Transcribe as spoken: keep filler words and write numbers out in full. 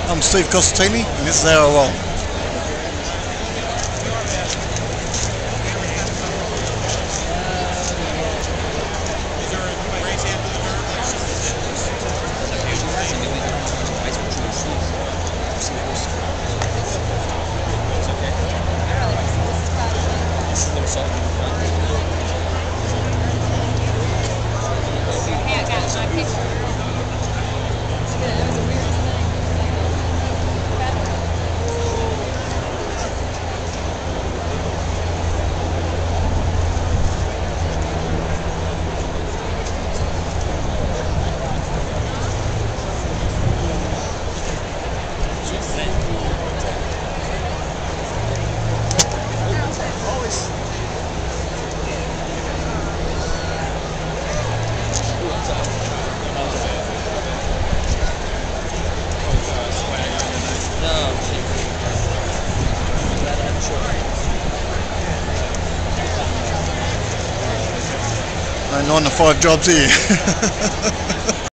I'm Steve Costantini, and this is How I Roll. No nine to five jobs here.